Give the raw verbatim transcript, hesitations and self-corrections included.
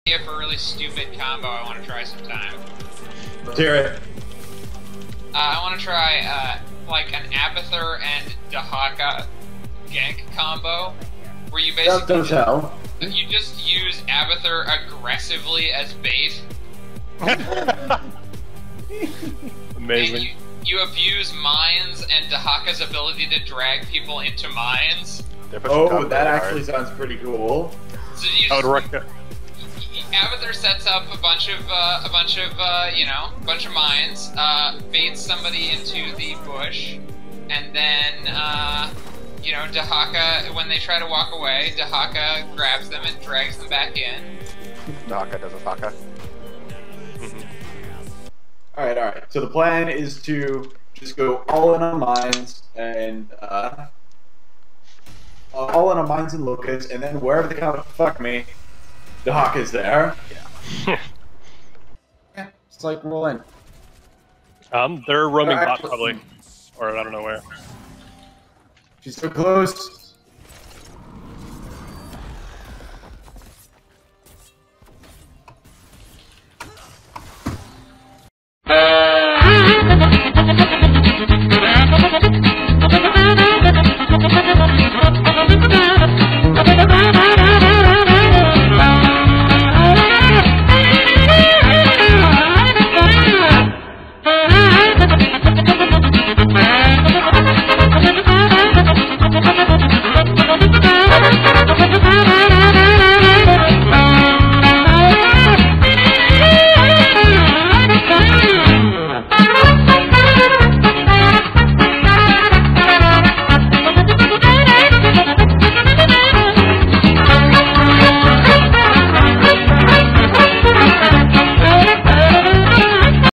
idea for a really stupid combo I want to try sometime. Let's hear it. Uh, I want to try uh, like an Abathur and Dahaka gank combo, where you basically That does help. you just use Abathur aggressively as bait. Amazing. And you, you abuse mines and Dahaka's ability to drag people into mines. Oh, that actually sounds pretty cool. So you I would just, recommend. Abathur sets up a bunch of uh, a bunch of uh, you know a bunch of mines, uh, baits somebody into the bush, and then uh, you know Dahaka, when they try to walk away, Dahaka grabs them and drags them back in. Dahaka does a Dahaka. All right, all right. So the plan is to just go all in on mines and uh, all in on mines and locusts, and then wherever they come to fuck me, the hawk is there. Yeah. Yeah, it's like roll in. Um, they're roaming All right. bot probably, or I don't know where. She's so close.